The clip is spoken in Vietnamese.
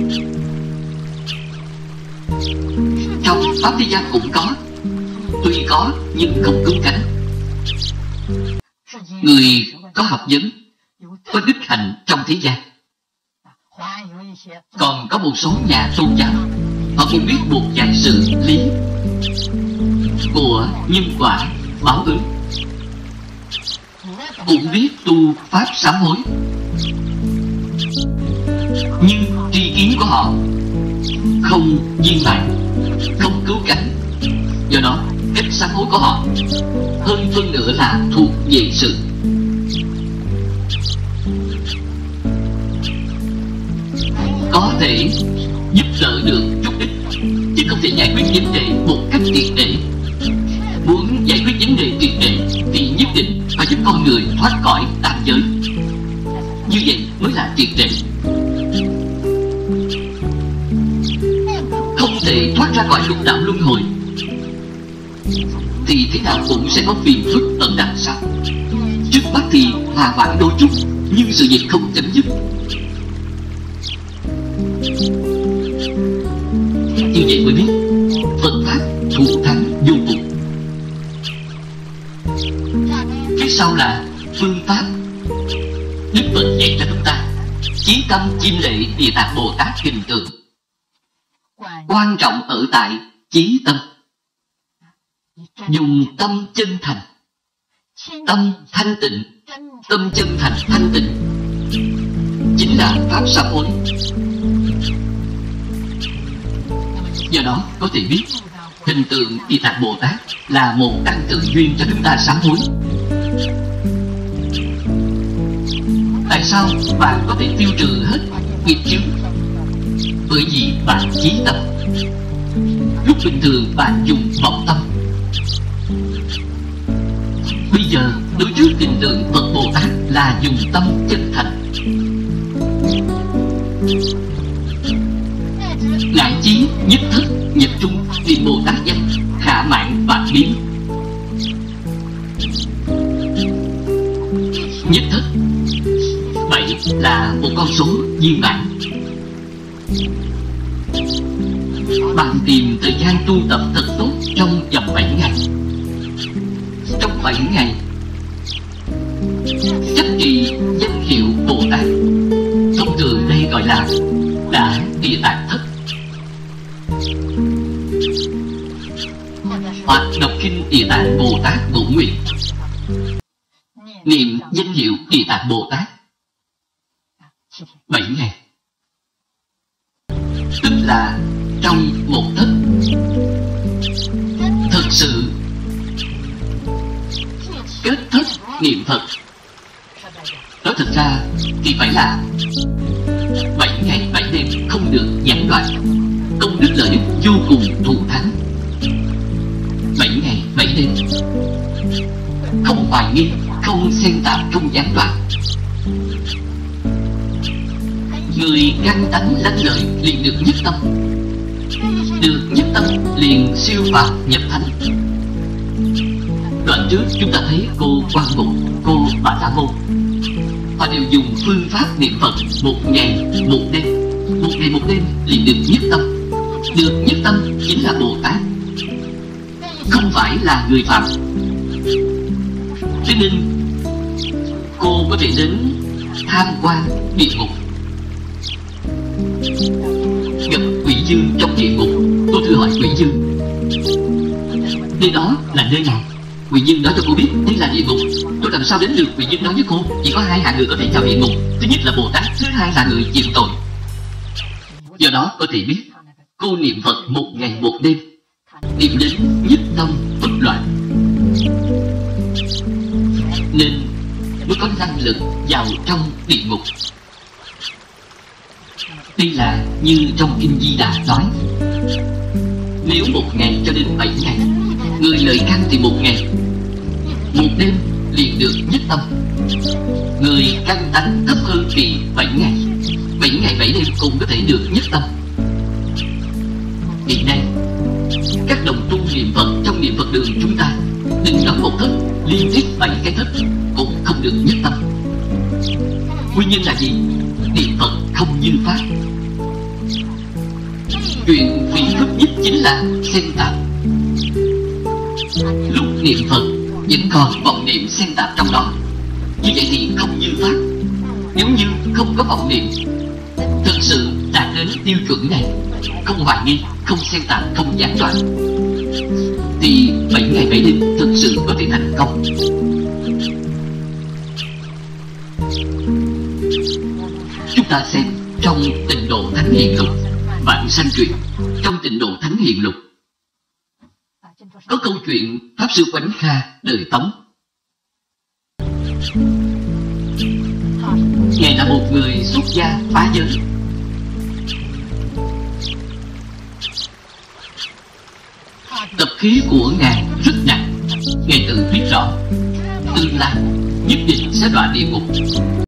Trong pháp thế gian cũng có, tuy có nhưng không cứng cánh. Người có học vấn, có đức hạnh trong thế gian. Còn có một số nhà tôn giáo, họ cũng biết một vài sự lý của nhân quả báo ứng, cũng biết tu pháp sám hối, nhưng tri kiến của họ không viên mãn, không cứu cánh. Do đó cách sám hối của họ hơn phân nửa là thuộc về sự. Có thể giúp đỡ được chút ít, chứ không thể giải quyết vấn đề một cách triệt để. Muốn giải quyết vấn đề triệt để thì nhất định phải giúp con người thoát khỏi tam giới. Như vậy mới là triệt để. Không thể thoát ra khỏi lục đạo luân hồi thì thế nào cũng sẽ có phiền phức ở đằng sau. Trước mắt thì hòa hoãn đôi chút, nhưng sự việc không chấm dứt. Như vậy mới biết Phật Pháp thù thắng vô cùng. Phía sau là phương pháp. Đức Phật dạy cho chúng ta chí tâm chiêm lệ Địa Tạng Bồ Tát hình tượng. Quan trọng ở tại chí tâm. Dùng tâm chân thành, tâm thanh tịnh, tâm chân thành thanh tịnh chính là pháp sám hối. Do đó có thể biết hình tượng Địa Tạng Bồ Tát là một căn tự duyên cho chúng ta sám hối. Tại sao bạn có thể tiêu trừ hết nghiệp chướng? Bởi vì bạn chí tâm. Lúc bình thường bạn dùng vọng tâm. Bây giờ đối trước hình tượng Phật Bồ Tát là dùng tâm chân thành. Ngại chí nhất thất nhập trung niệm Bồ Tát danh khả mãn vạn biến. Nhất thất 7 là một con số viên mãn. Bạn tìm thời gian tu tập thật tốt trong vòng 7 ngày. Trong 7 ngày chấp trì danh hiệu Bồ Tát, thông thường đây gọi là đã Địa Tạng thất, hoặc đọc kinh Địa Tạng Bồ Tát Bổn Nguyện, niệm danh hiệu Địa Tạng Bồ Tát 7 ngày, tức là trong một thất. Thật sự kết thất niệm Phật. Nói thật ra thì phải là 7 ngày 7 đêm không được gián đoạn. Công đức lợi ích vô cùng thù thắng. 7 ngày 7 đêm không hoài nghi, không xen tạp, không gián đoạn. Người căn tánh lanh lợi liền được nhất tâm. Được nhất tâm liền siêu phàm nhập thánh. Đoạn trước chúng ta thấy cô Quan Mục, cô Bà La Môn, họ đều dùng phương pháp niệm Phật 1 ngày 1 đêm. 1 ngày 1 đêm liền được nhất tâm. Được nhất tâm chính là Bồ Tát, không phải là người phạm. Cho nên cô có thể đến tham quan địa ngục, gặp quỷ dương trong địa ngục. Tôi thử hỏi quỷ dương, nơi đó là nơi nào? Quỷ dương nói cho cô biết đây là địa ngục. Tôi làm sao đến được? Quỷ dương nói với cô chỉ có 2 hạng người có thể vào địa ngục. Thứ nhất là Bồ Tát, thứ hai là người chịu tội. Do đó có thể biết cô niệm Phật 1 ngày 1 đêm, niệm đến nhất tâm bất loạn, nên mới có năng lực vào trong địa ngục. Đây là như trong Kinh Di Đà nói, nếu 1 ngày cho đến 7 ngày, người lợi căn thì 1 ngày 1 đêm liền được nhất tâm. Người căn tánh thấp hơn thì 7 ngày 7 ngày 7 đêm cũng có thể được nhất tâm. Hiện nay các đồng tu niệm Phật trong niệm Phật đường chúng ta đừng đóng một thất, liên tiếp 7 cái thất cũng không được nhất tâm. Nguyên nhân là gì? Niệm Phật không như pháp. Chuyện phiền phức nhất chính là xen tạp. Lúc niệm Phật vẫn còn vọng niệm xen tạp trong đó. Như vậy thì không như pháp. Nếu như không có vọng niệm, thực sự đạt đến tiêu chuẩn này, không hoài nghi, không xen tạp, không gián đoạn, thì 7 ngày 7 đêm thực sự có thể thành công. Chúng ta xem trong Tịnh Độ Thánh Hiền Lục, Vãng Sanh Truyện. Trong Tịnh Độ Thánh Hiền Lục có câu chuyện Pháp Sư Quánh Kha đời Tống. Ngài là một người xuất gia phá giới. Tập khí của Ngài rất nặng. Ngài tự biết rõ tương lai nhất định sẽ đọa địa ngục.